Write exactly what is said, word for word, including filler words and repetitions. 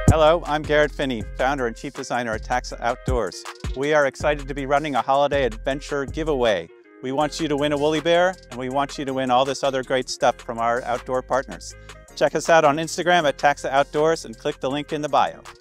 Hello, I'm Garrett Finney, founder and chief designer at TAXA Outdoors. We are excited to be running a holiday adventure giveaway. We want you to win a woolly bear, and we want you to win all this other great stuff from our outdoor partners. Check us out on Instagram at TAXA Outdoors and click the link in the bio.